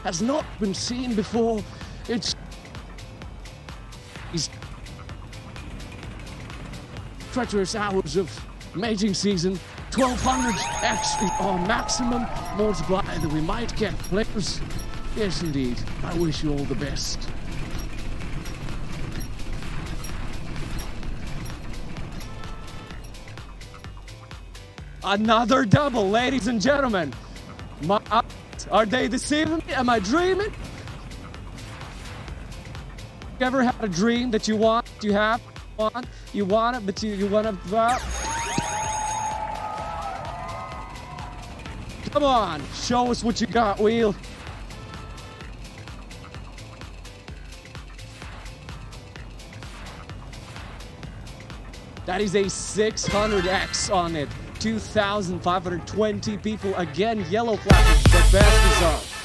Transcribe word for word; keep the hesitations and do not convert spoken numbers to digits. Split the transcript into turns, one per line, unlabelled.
has not been seen before. It's these treacherous hours of mating season. twelve hundred X is our maximum multiplier that we might get players. Yes, indeed. I wish you all the best. Another double, ladies and gentlemen. My, are they deceiving me? Am I dreaming? You ever had a dream that you want, you have, want, you want it, but you, you want to... Uh, come on, show us what you got, Wheel. That is a six hundred X on it. two thousand five hundred twenty people. Again, yellow flashes, the best is up.